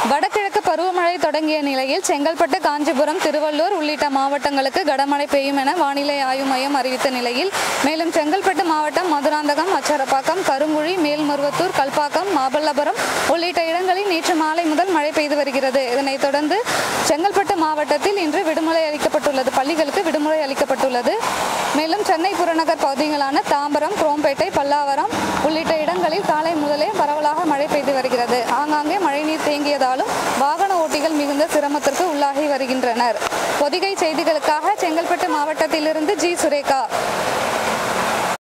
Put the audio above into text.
வடகிழக்கு பருவமழை தொடங்கிய நிலையில் செங்கல்பட்டு, காஞ்சிபுரம், திருவள்ளூர் உள்ளிட்ட மாவட்டங்களுக்கு கனமழை பெய்யும் என வானிலை ஆய்வு மையம் அறிவித்த நிலையில், மேலும் செங்கல்பட்டு மாவட்டம் மதுராந்தகம், அச்சரப்பாக்கம், கருங்குழி, மேல்மருவத்தூர், கல்பாக்கம், மாமல்லபுரம் உள்ளிட்ட இடங்களில் நேற்று மாலை முதல் மழை பெய்து வருகிறது. இதனைத் தொடர்ந்து செங்கல்பட்டு மாவட்டத்தில் இன்று விடுமுறை அளிக்கப்பட்டுள்ளது. பள்ளிகளுக்கு விடுமுறை அளிக்கப்பட்டுள்ளது. மேலும் சென்னை புறநகர் பகுதிகளான தாம்பரம், குரோம்பேட்டை, பல்லாவரம் உள்ளிட்ட இடங்களில் காலை முதலே பரவலாக மழை பெய்து வருகிறது. ஆங்காங்கே மழைநீர் தேங்கியதாலும் வாகன ஓட்டிகள் மிகுந்த சிரமத்திற்கு உள்ளாகி வருகின்றனர். பொதிகை செய்திகளுக்காக செங்கல்பட்டு மாவட்டத்திலிருந்து ஜி. சுரேகா.